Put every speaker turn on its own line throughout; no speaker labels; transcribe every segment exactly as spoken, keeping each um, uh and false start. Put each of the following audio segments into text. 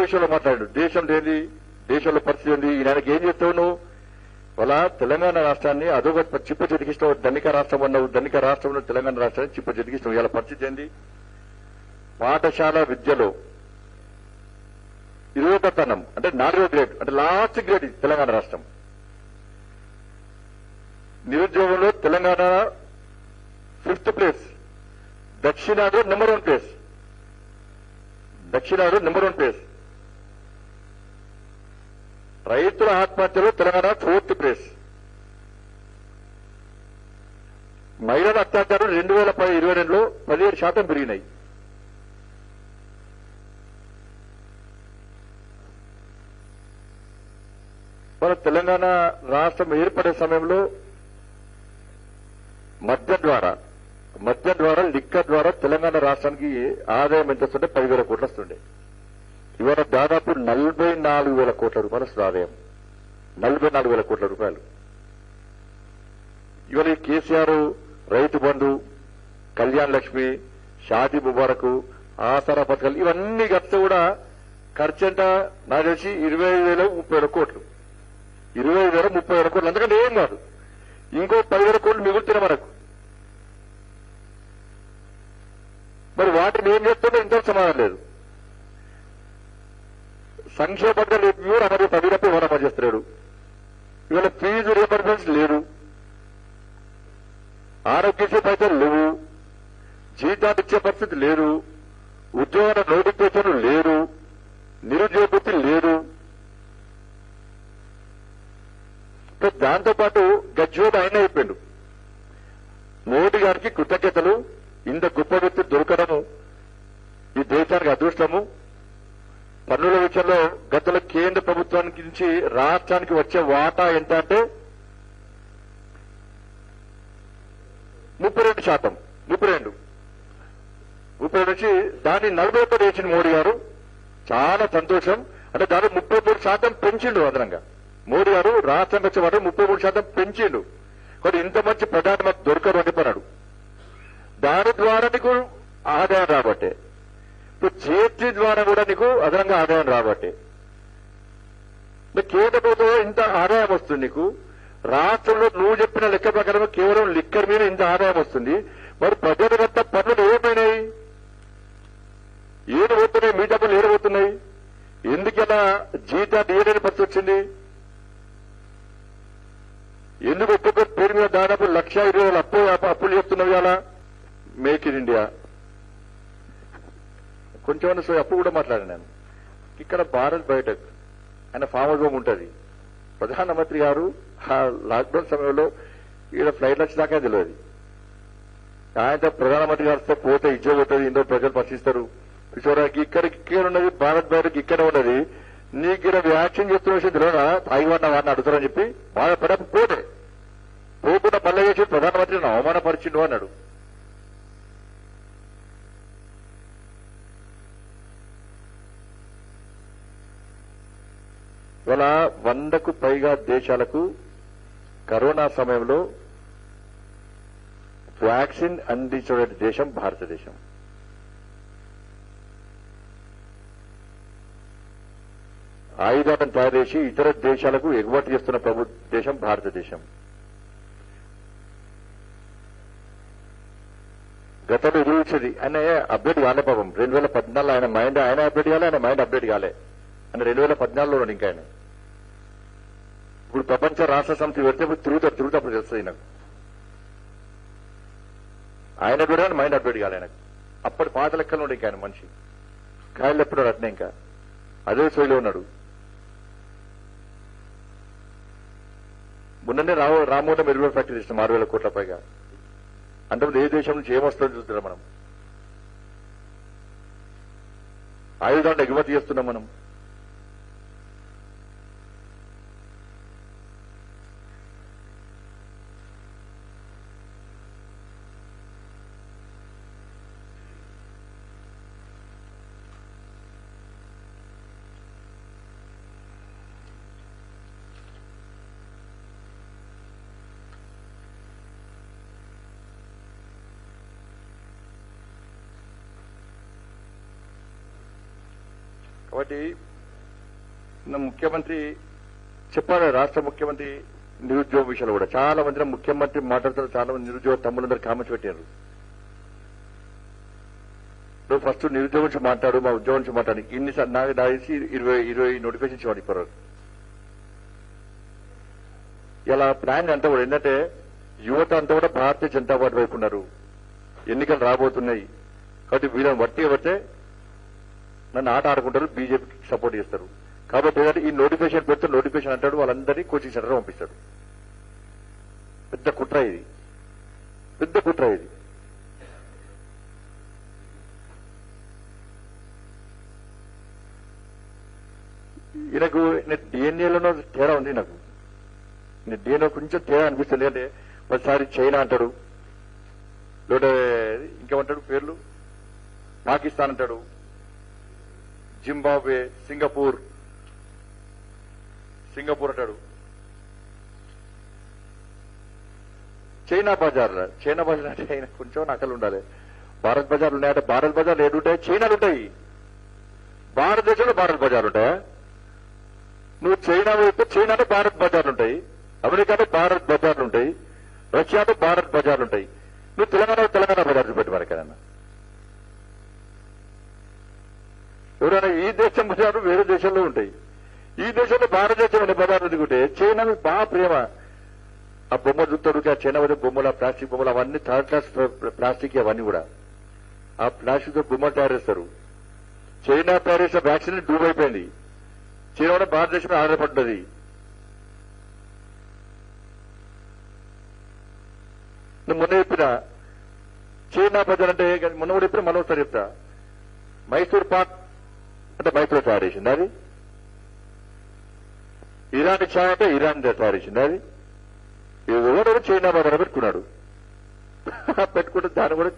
విషయంలో మాట్లాడాడు. దేశం లేని దేశంలో పరిస్థితి ఉంది, ఈయనకి ఏం చెప్తావు నువ్వు? వాళ్ళ తెలంగాణ రాష్ట్రాన్ని అదొక చిప్ప చెతికిస్తావు. ధనిక రాష్ట్రం అన్నావు, ధనిక రాష్ట్రంలో తెలంగాణ రాష్ట్రాన్ని చిప్ప చెతికిస్తావు. ఇలా పరిస్థితి ఏంది? పాఠశాల విద్యలో ఇరవతనం అంటే నాలుగో గ్రేడ్ అంటే లాస్ట్ గ్రేడ్ తెలంగాణ రాష్ట్రం. నిరుద్యోగంలో తెలంగాణ ఫిఫ్త్ ప్లేస్, దక్షిణాది నెంబర్ వన్ ప్లేస్, దక్షిణాది నెంబర్ వన్ ప్లేస్. రైతుల ఆత్మహత్యలో తెలంగాణ ఫోర్త్ ప్లేస్. మహిళల అత్యాచారం రెండు వేల ఇరవై రెండులో పదిహేడు శాతం పెరిగినాయి. మన తెలంగాణ రాష్ట్రం ఏర్పడే సమయంలో మద్యం ద్వారా మద్యం ద్వారా లిక్కర్ ద్వారా తెలంగాణ రాష్ట్రానికి ఆదాయం ఎంత వస్తుంటే పదివేల కోట్లు వస్తుండే. ఇవాళ దాదాపు నలభై నాలుగు వేల కోట్ల రూపాయలు వస్తుంది ఆదాయం. నలభై నాలుగు వేల కోట్ల రూపాయలు. ఇవాళ ఈ కేసీఆర్ రైతు బంధు, కళ్యాణ్ లక్ష్మి, షాదీ ముబారక్, ఆసరా పథకాలు ఇవన్నీ కలిస్తే కూడా ఖర్చు ఎంత నాకు తెలిసి ఇరవై వేల ముప్పై వేల కోట్లు ఇరవై వేల ముప్పై వేల కోట్లు అందుకంటే ఏం కాదు. ఇంకో పదివేల కోట్లు మిగులుతున్నాయి మనకు. మరి వాటిని ఏం చేస్తుంటే ఇంత సమాధానం లేదు. సంక్షేమ పథకాలు ఇవ్వు అమలు పదిలపై ఎవరు అమలు చేస్తున్నాడు. ఇవాళ ఫీజు రియంబర్స్మెంట్స్ లేదు, ఆరోగ్యశ్రీ పైసలు లేవు, జీతాలు ఇచ్చే పరిస్థితి లేదు, ఉద్యోగాల నోటిఫికేషన్లు లేదు, నిరుద్యోగ వృత్తి లేదు. దాంతోపాటు గజ్వేల్ ఆయన అయిపోయాడు. మోడీ గారికి కృతజ్ఞతలు. ఇంత గొప్ప వ్యక్తి దొరకడము ఈ దేశానికి అదృష్టము. పన్నుల విషయంలో గతంలో కేంద్ర ప్రభుత్వానికి నుంచి రాష్ట్రానికి వచ్చే వాటా ఎంత అంటే ముప్పై రెండు శాతం ముప్పై రెండు ముప్పై రెండు నుంచి దాన్ని నలభై ఒక్కటి వేసింది మోడీ గారు. చాలా సంతోషం. అంటే దాదాపు ముప్పై మూడు శాతం పెంచిండు అదనంగా. మోడీ గారు రాష్ట్రానికి వచ్చే వాటి ముప్పై మూడు శాతం పెంచిండు. కానీ ఇంత మంచి ప్రధానమంత్రి దొరకరు అని చెప్పన్నాడు. దాని ద్వారా నీకు ఆదాయం రాబట్టే, ఇప్పుడు జీఎస్టీ ద్వారా కూడా నీకు అదనంగా ఆదాయం రాబట్టే. కేంద్ర ప్రభుత్వం ఇంత ఆదాయం వస్తుంది నీకు. రాష్ట్రంలో నువ్వు చెప్పిన లెక్క ప్రకారం కేవలం లిక్కర్ మీద ఇంత ఆదాయం వస్తుంది. మరి ప్రజలకంతా పన్నులు ఏమైనాయి? ఏడు పోతున్నాయి, మీ డబ్బులు ఏడబోతున్నాయి. ఎందుకలా జీతాన్ని ఏడని పరిస్థితి వచ్చింది? ఎందుకు ఒక్కొక్క పేరు మీద దాదాపు లక్ష ఇరవై వేల అప్పు అప్పులు చేస్తున్నావు ఇలా? మేక్ ఇన్ ఇండియా కొంచెం అప్పు కూడా మాట్లాడాను నేను. ఇక్కడ భారత్ బయోటెక్ ఆయన ఫామ్ హౌస్ హోమ్ ఉంటుంది. ప్రధానమంత్రి గారు ఆ లాక్డౌన్ సమయంలో ఇక్కడ ఫ్లైట్లు వచ్చినాకే తెలియదు. ఆయనతో ప్రధానమంత్రి గారితో పోతే ఇచ్చే పోతుంది, ఇందో ప్రజలు పరిశీలిస్తారు. చూడడానికి ఇక్కడ ఇక్కడ ఉన్నది భారత్ బయోటెక్ ఇక్కడ ఉన్నది. నీకు ఇక్కడ వ్యాక్సిన్ చేస్తున్న విషయం తెలియదా? తాయివాడిన వాడిని అడుగుతారని చెప్పి బాధపడ పోతే పోకుండా మళ్ళీ చేసి ప్రధానమంత్రిని అవమానపరిచిండు అన్నాడు. ఇవాళ వందకు పైగా దేశాలకు కరోనా సమయంలో వ్యాక్సిన్ అందించే దేశం భారతదేశం. ఆయుధాలను తయారు చేసి ఇతర దేశాలకు ఎగుమతి చేస్తున్న ప్రభు దేశం భారతదేశం. గతంలో ఇరువుచ్చేది ఆయన అప్డేట్ కాలే పాపం. రెండు వేల పద్నాలుగులో ఆయన మైండ్ ఆయన అప్డేట్ కాలే, ఆయన మైండ్ అప్డేట్ కాలే అని రెండు వేల పద్నాలుగులో ఇంకా ఆయన. ఇప్పుడు ప్రపంచ రాష్ట్ర సమితి పెడితే తిరుగుతాడు తిరుగుతాప్పుడు తెలుస్తుంది నాకు. ఆయన కూడా మైండ్ అప్డేట్ కాలే ఆయనకు. అప్పటి పాత లెక్కలు ఉండే ఇంకా ఆయన మనిషి కాయలు ఎప్పుడు అట్నే ఇంకా అదే శైలిలో ఉన్నాడు. మొన్ననే రావు రామోహన్ మెరుగుదల ఫ్యాక్టరీ చేస్తాం ఆరు వేల కోట్ల పైగా. అంటే ఏ దేశం నుంచి ఏమొస్తుందో చూస్తున్నాం మనం. ఆయుధాలను ఎగుమతి చేస్తున్నాం మనం. కాబట్టి నా ముఖ్యమంత్రి చెప్పాలి, రాష్ట్ర ముఖ్యమంత్రి నిరుద్యోగ విషయాలు కూడా చాలా మంది ముఖ్యమంత్రి మాట్లాడుతున్నారు. చాలా మంది నిరుద్యోగ తమ్ములందరూ కామెంట్స్ పెట్టారు. నువ్వు ఫస్ట్ నిరుద్యోగం నుంచి మాట్లాడు, మా ఉద్యోగం నుంచి మాట్లాడి ఇన్ని నాకు దాసి ఇరవై ఇరవై నోటిఫికేషన్ ఇచ్చేవాడు ఇప్పుడు. ఇలా ప్లాన్ అంతా కూడా ఏంటంటే యువత అంతా కూడా భారతీయ జనతా పార్టీ వైపు ఉన్నారు. ఎన్నికలు రాబోతున్నాయి కాబట్టి వీళ్ళని బట్టి బట్టే నన్ను ఆట ఆడుకుంటారు, బీజేపీకి సపోర్ట్ చేస్తారు. కాబట్టి ఏంటంటే ఈ నోటిఫికేషన్ పెడితే నోటిఫికేషన్ అంటాడు, వాళ్ళందరినీ కోచింగ్ సెంటర్ పంపిస్తాడు. పెద్ద కుట్ర ఇది, పెద్ద కుట్ర ఇది. ఈయనకు డిఎన్ఏలోనో తేడా ఉంది. నాకు డిఎన్ఏ కొంచెం తేడా అనిపిస్తుంది. అంటే ఒకసారి చైనా అంటాడు, లేదంటే ఇంకేమంటాడు పేర్లు, పాకిస్తాన్ అంటాడు, జింబాబ్వే, సింగపూర్ సింగపూర్ అంటాడు. చైనా బజార్ చైనా బజార్ అంటే ఆయన కొంచెం నకలు ఉండాలి. భారత్ బజార్లు ఉన్నాయంటే భారత్ బజార్లు ఏడు ఉంటాయి, చైనాలు ఉంటాయి. భారతదేశంలో భారత్ బజార్లు ఉంటాయా? నువ్వు చైనా వైపు చైనాలో భారత్ బజార్లు ఉంటాయి, అమెరికాలో భారత్ బజార్లు ఉంటాయి, రష్యాలో భారత్ బజార్లు ఉంటాయి. నువ్వు తెలంగాణ తెలంగాణ బజార్లు పెట్టి మరికైనా ఎవరైనా ఈ దేశం బజార్లు వేరే దేశంలో ఉంటాయి. ఈ దేశంలో భారతదేశం అనే బజార్లు దిగుంటే చైనా బాగా ప్రేమ. ఆ బొమ్మ చూస్తాడు, ఆ చైనా వచ్చే బొమ్మలు, ఆ ప్లాస్టిక్ బొమ్మలు అవన్నీ థర్డ్ క్లాస్ ప్లాస్టిక్, అవన్నీ కూడా ఆ ప్లాస్టిక్ తో బొమ్మలు తయారు చేస్తారు. చైనా తయారు చేసిన వ్యాక్సిన్ డూబ్ అయిపోయింది. చైనా కూడా భారతదేశంలో ఆధారపడ్డది. నువ్వు మొన్న చెప్పిన చైనా బజార్ అంటే మొన్న కూడా చెప్పిన మనం ఒకసారి చెప్తా. మైసూర్ పాక్ అంటే మైసూర్ తయారు చేసింది అది. ఇరాన్ ఛాయ్ అంటే ఇరాన్ తయారు చేసింది అది. ఎవరు చైనా బజార్ పెట్టుకున్నాడు. పెట్టుకుంటే దాన్ని కూడా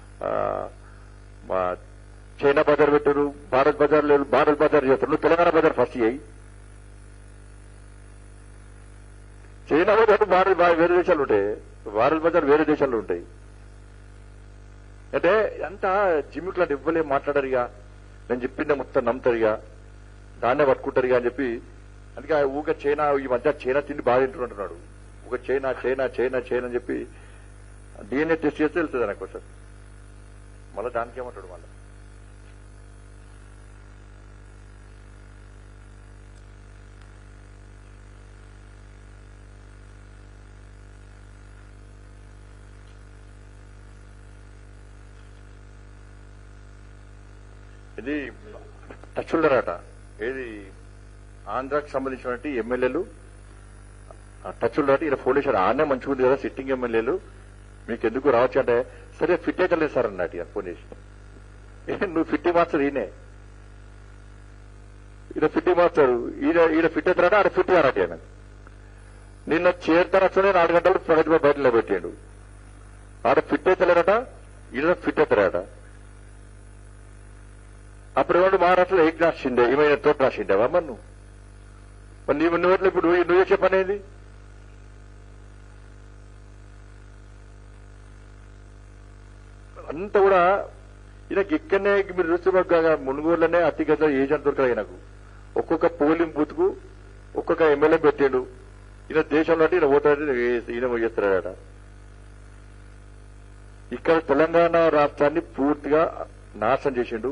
మా చైనా బజార్ పెట్టారు, భారత్ బజార్ లేదు, భారత్ బజార్ చేస్తారు. నువ్వు తెలంగాణ బజార్ ఫస్ట్ చేయి. చైనా బజార్ భారత్ వేరే దేశాలు ఉంటాయి, భారత్ బజార్ వేరే దేశాల్లో ఉంటాయి. అంటే అంతా జిమ్మిక్ లాంటి ఇవ్వలే మాట్లాడారు. ఇక నేను చెప్పిందే మొత్తం నమ్ముతారు, ఇక దాన్నే పట్టుకుంటారు ఇక అని చెప్పి. అందుకే ఊక చైనా ఈ మధ్య చైనా తిండి బాగా తింటుంటున్నాడు. ఒక చైనా చైనా చైనా చైనా అని చెప్పి డిఎన్ఏ టెస్ట్ చేస్తే వెళ్తుంది నాకు సార్. మళ్ళీ దానికి ఏమంటాడు మళ్ళీ. ఇది టచ్ ఉండరట. ఏది ఆంధ్రాకి సంబంధించినటువంటి ఎమ్మెల్యేలు టచ్ ఉండరట. ఇలా ఫోన్ చేశారు, ఆనే మంచిగా ఉంది కదా సిట్టింగ్ ఎమ్మెల్యేలు, మీకు ఎందుకు రావచ్చు అంటే, సరే ఫిట్ అయితే సార్ అన్నట్టు ఇక ఫోన్ చేసి. నువ్వు ఫిట్టి మాస్టర్ ఈయనే, ఈయన ఫిట్టి మాస్టర్, ఈయన ఈయన ఫిట్ అవుతారట, ఆడ ఫిట్ కారట. ఆయన నిన్న చేరుతారనే నాలుగు గంటలు ప్రగతి బయట నిలబెట్టాడు. ఆడ ఫిట్ అవుతలేరట, ఈయన ఫిట్ అవుతారట. అప్పుడు ఏమంటే మహారాష్ట్రలో ఎగ్ రాసిండే, ఏమైనా తోట రాసిండేవా మరి నువ్వు? మరి నీవు నువ్వు ఇప్పుడు నువ్వు చేసే పని ఏది? అంతా కూడా ఈయనకి ఇక్కడనే మీరు చూస్తే మునుగోలులోనే అతిగత ఏజెంట్ దొరకదు ఈయనకు. ఒక్కొక్క పోలింగ్ బూత్ కు ఒక్కొక్క ఎమ్మెల్యే పెట్టాడు. ఈయన దేశంలో అంటే ఈయన ఓటాడు, ఈయన చేస్తాడట. ఇక్కడ తెలంగాణ రాష్ట్రాన్ని పూర్తిగా నాశనం చేసిండు.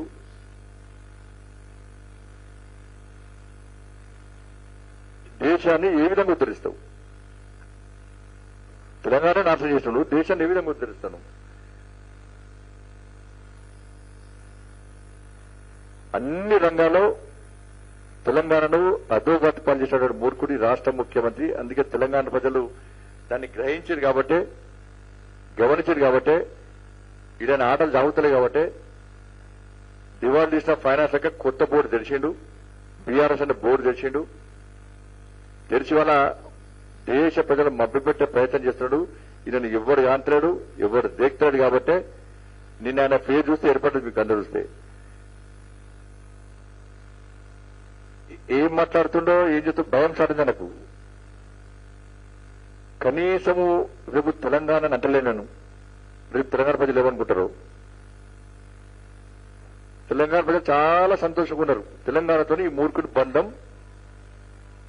దేశాన్ని ఏ విధంగా ఉద్ధరిస్తావు? తెలంగాణ నాశనం చేస్తున్నాడు, దేశాన్ని ఏ విధంగా ఉద్ధరిస్తాను? అన్ని రంగాల్లో తెలంగాణను అధోగతి పనిచేసినటువంటి మూర్ఖుడి రాష్ట్ర ముఖ్యమంత్రి. అందుకే తెలంగాణ ప్రజలు దాన్ని గ్రహించారు కాబట్టే, గమనించారు కాబట్టే, ఈడని ఆటలు సాగుతలే కాబట్టే దివాళీ తీసిన ఫైనాన్స్ లెక్క కొత్త బోర్డు తెరిచిండు. బీఆర్ఎస్ అనే బోర్డు తెరిచిండు. తెరిచి వల్ల దేశ ప్రజలు మభ్యపెట్టే ప్రయత్నం చేస్తున్నాడు. ఈయనను ఎవరు కాంతలేడు, ఎవరు దేక్తాడు కాబట్టే నిన్న ఆయన పేరు చూస్తే ఏర్పడ్డది మీకు అందరూ చూస్తే. ఏం మాట్లాడుతుండో ఏం చేస్తూ భయం సాటింది నాకు. కనీసము రేపు తెలంగాణ అంటలేను. రేపు తెలంగాణ ప్రజలు ఏమనుకుంటారు? తెలంగాణ ప్రజలు చాలా సంతోషంగా ఉన్నారు. తెలంగాణతో ఈ మూర్ఖుడి బంధం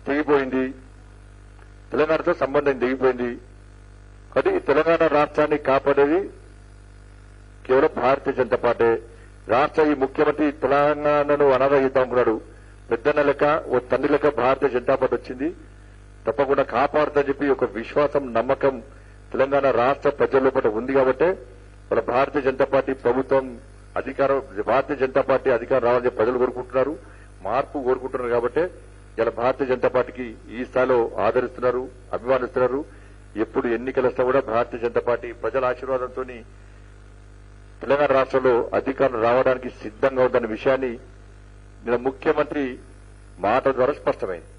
తెగిపోయింది, తెలంగాణతో సంబంధం తెగిపోయింది. కాబట్టి ఈ తెలంగాణ రాష్ట్రాన్ని కాపాడేది కేవలం భారతీయ జనతా పార్టీ. రాష్ట్ర ఈ ముఖ్యమంత్రి తెలంగాణను అనాథగిద్దాం అనుకున్నాడు. పెద్దన్న లెక్క ఓ తండ్రి లెక్క భారతీయ జనతా పార్టీ వచ్చింది, తప్పకుండా కాపాడుతుందని చెప్పి ఒక విశ్వాసం, నమ్మకం తెలంగాణ రాష్ట్ర ప్రజల లోపల ఉంది. కాబట్టి వాళ్ళ భారతీయ జనతా పార్టీ ప్రభుత్వం అధికారం, భారతీయ జనతా పార్టీ అధికారం రావాలని ప్రజలు కోరుకుంటున్నారు, మార్పు కోరుకుంటున్నారు. కాబట్టి ఇలా భారతీయ జనతా పార్టీకి ఈ స్థాయిలో ఆదరిస్తున్నారు, అభిమానిస్తున్నారు. ఎప్పుడు ఎన్నికలు వస్తా కూడా భారతీయ జనతా పార్టీ ప్రజల ఆశీర్వాదంతో తెలంగాణ రాష్ట్రంలో అధికారం రావడానికి సిద్ధంగా ఉందన్న విషయాన్ని నిన్న ముఖ్యమంత్రి మాట ద్వారా స్పష్టమైంది.